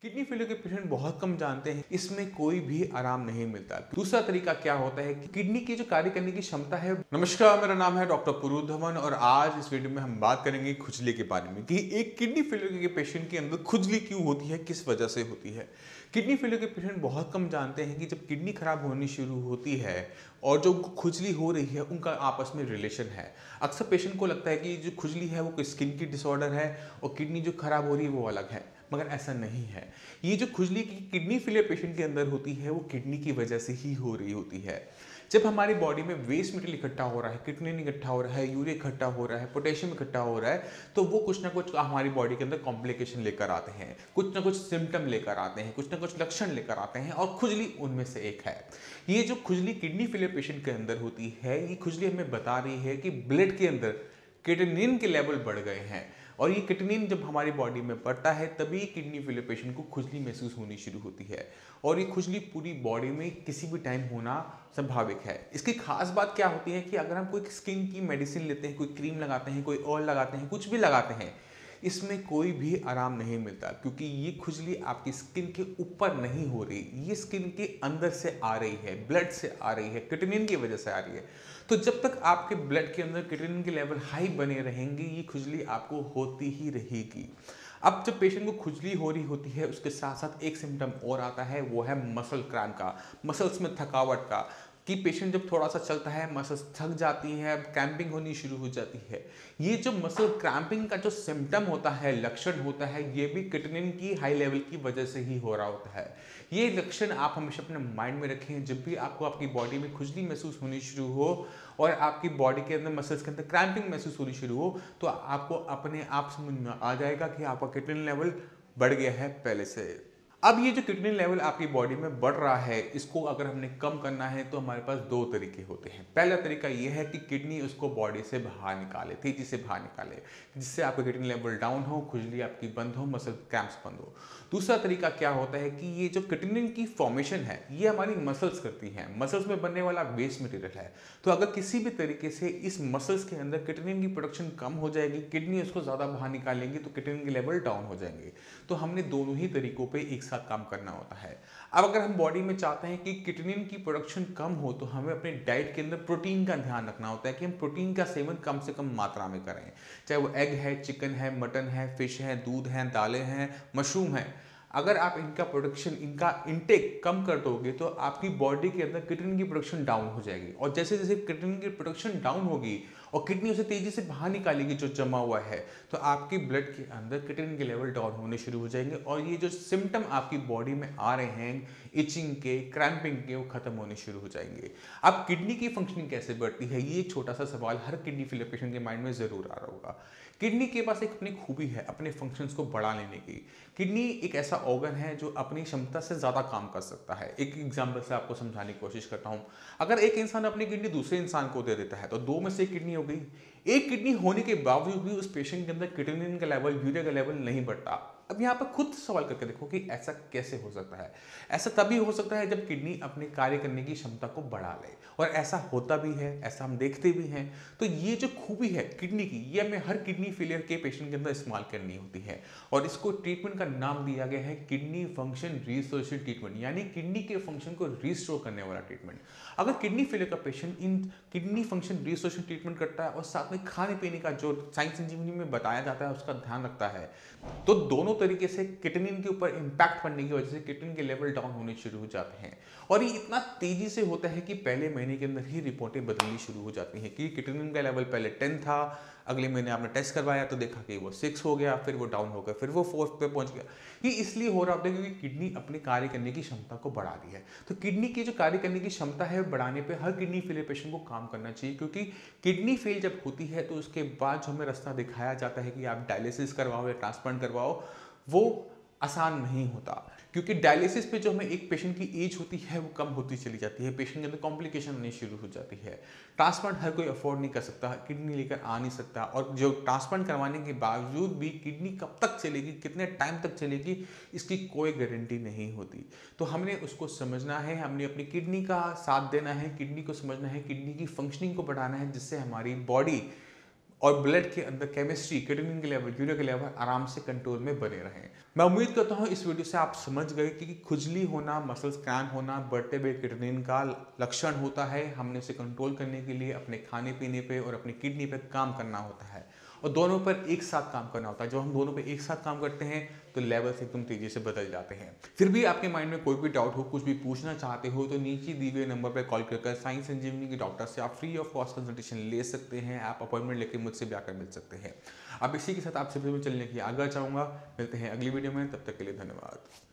Kidney failure के patient बहुत कम जानते हैं इसमें कोई भी आराम नहीं मिलता। दूसरा तरीका क्या होता है कि किडनी की जो कार्य करने की क्षमता है। नमस्कार, मेरा नाम है डॉक्टर पुरु धवन और आज इस वीडियो में हम बात करेंगे खुजली के बारे में कि एक किडनी फेलियर के पेशेंट के अंदर खुजली क्यों होती है, किस वजह से होती है। किडनी फेलियर के पेशेंट बहुत कम जानते हैं कि जब किडनी खराब होनी शुरू होती है और जो खुजली हो रही है उनका आपस में रिलेशन है। अक्सर पेशेंट को लगता है कि जो खुजली है वो स्किन की डिसऑर्डर है और किडनी जो खराब हो रही है वो अलग है, मगर ऐसा नहीं है। ये जो खुजली की किडनी फेलियर पेशेंट के अंदर होती है वो किडनी की वजह से ही हो रही होती है। जब हमारी बॉडी में वेस्ट मटेरियल इकट्ठा हो रहा है, किडनी इकट्ठा हो रहा है, यूरिया इकट्ठा हो रहा है, पोटेशियम इकट्ठा हो रहा है, तो वो कुछ ना कुछ हमारी बॉडी के अंदर कॉम्प्लिकेशन लेकर आते हैं, कुछ ना कुछ सिम्टम लेकर आते हैं, कुछ ना कुछ लक्षण लेकर आते हैं और खुजली उनमें से एक है। ये जो खुजली किडनी फेलियर पेशेंट के अंदर होती है, ये खुजली हमें बता रही है कि ब्लड के अंदर क्रिएटिनिन के लेवल बढ़ गए हैं और ये क्रिएटिनिन जब हमारी बॉडी में बढ़ता है तभी किडनी फेलियर पेशेंट को खुजली महसूस होनी शुरू होती है और ये खुजली पूरी बॉडी में किसी भी टाइम होना स्वाभाविक है। इसकी खास बात क्या होती है कि अगर हम कोई स्किन की मेडिसिन लेते हैं, कोई क्रीम लगाते हैं, कोई ऑयल लगाते हैं, कुछ भी लगाते हैं, इसमें कोई भी आराम नहीं मिलता क्योंकि ये खुजली आपकी स्किन के ऊपर नहीं हो रही, ये स्किन के अंदर से आ रही है, ब्लड से आ रही है, क्रिएटिनिन की वजह से आ रही है। तो जब तक आपके ब्लड के अंदर क्रिएटिनिन के लेवल हाई बने रहेंगे ये खुजली आपको होती ही रहेगी। अब जब पेशेंट को खुजली हो रही होती है उसके साथ साथ एक सिम्टम और आता है, वो है मसल क्रैम्प का, मसल्स में थकावट का, कि पेशेंट जब थोड़ा सा चलता है मसल्स थक जाती है, क्रैम्पिंग होनी शुरू हो जाती है। ये जो मसल क्रैम्पिंग का जो सिम्टम होता है, लक्षण होता है, ये भी क्रिएटिनिन की हाई लेवल की वजह से ही हो रहा होता है। ये लक्षण आप हमेशा अपने माइंड में रखें। जब भी आपको आपकी बॉडी में खुजली महसूस होनी शुरू हो और आपकी बॉडी के अंदर मसल्स के अंदर क्रैम्पिंग महसूस होनी शुरू हो तो आपको अपने आप समझ में आ जाएगा कि आपका क्रिएटिनिन लेवल बढ़ गया है पहले से। अब ये जो क्रिएटिनिन लेवल आपकी बॉडी में बढ़ रहा है, इसको अगर हमने कम करना है तो हमारे पास दो तरीके होते हैं। पहला तरीका ये है कि किडनी उसको बॉडी से बाहर निकाले, तेजी से बाहर निकाले, जिससे आपका क्रिएटिनिन लेवल डाउन हो, खुजली आपकी बंद हो, मसल क्रैम्प्स बंद हो। दूसरा तरीका क्या होता है कि ये जो क्रिएटिनिन की फॉर्मेशन है ये हमारी मसल्स करती हैं, मसल्स में बनने वाला वेस्ट मटेरियल है। तो अगर किसी भी तरीके से इस मसल्स के अंदर क्रिएटिनिन की प्रोडक्शन कम हो जाएगी, किडनी उसको ज़्यादा बाहर निकालेंगी तो क्रिएटिनिन के लेवल डाउन हो जाएंगे। तो हमने दोनों ही तरीकों पे एक साथ काम करना होता है। अब अगर हम बॉडी में चाहते हैं कि क्रिएटिनिन की प्रोडक्शन कम हो तो हमें अपने डाइट के अंदर प्रोटीन का ध्यान रखना होता है कि हम प्रोटीन का सेवन कम से कम मात्रा में करें, चाहे वो एग है, चिकन है, मटन है, फिश है, दूध है, दालें हैं, मशरूम है। अगर आप इनका प्रोडक्शन, इनका इनटेक कम कर दोगे तो आपकी बॉडी के अंदर क्रिएटिनिन की प्रोडक्शन डाउन हो जाएगी और जैसे जैसे क्रिएटिनिन की प्रोडक्शन डाउन होगी और किडनी उसे तेजी से बाहर निकालेगी जो जमा हुआ है, तो आपकी ब्लड के अंदर क्रिएटिनिन के लेवल डाउन होने शुरू हो जाएंगे और ये जो सिम्टम आपकी बॉडी में आ रहे हैं इचिंग के, क्रैम्पिंग के, वो खत्म होने शुरू हो जाएंगे। अब किडनी की फंक्शनिंग कैसे बढ़ती है, ये एक छोटा सा सवाल हर किडनी फेलियर पेशेंट के माइंड में जरूर आ रहा होगा। किडनी के पास एक अपनी खूबी है अपने फंक्शंस को बढ़ा लेने की। किडनी एक ऐसा ऑर्गन है जो अपनी क्षमता से ज़्यादा काम कर सकता है। एक एग्जाम्पल से आपको समझाने की कोशिश करता हूँ। अगर एक इंसान अपनी किडनी दूसरे इंसान को दे देता है तो दो में से एक किडनी हो गई। एक किडनी होने के बावजूद भी उस पेशेंट के अंदर क्रिएटिनिन का लेवल, यूरिया का लेवल नहीं बढ़ता। अब यहाँ पर खुद सवाल करके देखो कि ऐसा कैसे हो सकता है। ऐसा तभी हो सकता है जब किडनी अपने कार्य करने की क्षमता को बढ़ा ले और ऐसा होता भी है, ऐसा हम देखते भी हैं। तो ये जो खूबी है किडनी की, ये हमें हर किडनी फेलियर के पेशेंट के अंदर इस्तेमाल करनी होती है और इसको ट्रीटमेंट का नाम दिया गया है किडनी फंक्शन रिस्टोरेशन ट्रीटमेंट, यानी किडनी के फंक्शन को रिस्टोर करने वाला ट्रीटमेंट। अगर किडनी फेलियर का पेशेंट इन किडनी फंक्शन रिस्टोरेशन ट्रीटमेंट करता है और साथ में खाने पीने का जो साइंस इंजीनियरिंग में बताया जाता है उसका ध्यान रखता है, तो दोनों तरीके से क्रिएटिनिन के ऊपर इंपैक्ट पड़ने की वजह से क्रिएटिनिन के लेवल डाउन होने शुरू हो जाते हैं और ये इतना तेजी से होता है कि पहले महीने के अंदर ही रिपोर्टें बदलनी शुरू हो जाती हैं कि क्रिएटिनिन का लेवल पहले 10 था, अगले महीने आपने टेस्ट करवाया तो देखा कि वो 6 हो गया, फिर वो डाउन हो गया, फिर वो 4 पे पहुंच गया। ये इसलिए हो रहा होता है क्योंकि किडनी अपने कार्य करने की क्षमता को बढ़ा रही है। तो किडनी की जो कार्य करने की क्षमता है बढ़ाने पे हर किडनी फेलियर पेशेंट को काम करना चाहिए, क्योंकि किडनी फेल जब होती है तो उसके बाद जो हमें रास्ता दिखाया जाता है कि आप डायलिसिस करवाओ या ट्रांसप्लांट करवाओ, वो आसान नहीं होता। क्योंकि डायलिसिस पे जो हमें एक पेशेंट की एज होती है वो कम होती चली जाती है, पेशेंट के अंदर कॉम्प्लिकेशन आनी शुरू हो जाती है। ट्रांसप्लांट हर कोई अफोर्ड नहीं कर सकता, किडनी लेकर आ नहीं सकता और जो ट्रांसप्लांट करवाने के बावजूद भी किडनी कब तक चलेगी, कितने टाइम तक चलेगी, इसकी कोई गारंटी नहीं होती। तो हमने उसको समझना है, हमने अपनी किडनी का साथ देना है, किडनी को समझना है, किडनी की फंक्शनिंग को बढ़ाना है, जिससे हमारी बॉडी और ब्लड के अंदर केमिस्ट्री, क्रिएटिनिन के लेवल, यूरिया के लेवल आराम से कंट्रोल में बने रहें। मैं उम्मीद करता हूँ इस वीडियो से आप समझ गए कि खुजली होना, मसल्स क्रैम्प होना बढ़ते हुए क्रिएटिनिन का लक्षण होता है। हमने इसे कंट्रोल करने के लिए अपने खाने पीने पे और अपनी किडनी पे काम करना होता है और दोनों पर एक साथ काम करना होता है। जब हम दोनों पे एक साथ काम करते हैं तो लेवल्स एकदम तेजी से बदल जाते हैं। फिर भी आपके माइंड में कोई भी डाउट हो, कुछ भी पूछना चाहते हो तो नीचे दिए हुए नंबर पर कॉल कर साइंस संजीवनी के डॉक्टर से आप फ्री ऑफ कॉस्ट कंसल्टेशन ले सकते हैं। आप अपॉइंटमेंट लेकर मुझसे भी आकर मिल सकते हैं। अब इसी के साथ आपसे भी चलने की आगे चाहूँगा। मिलते हैं अगली वीडियो में, तब तक के लिए धन्यवाद।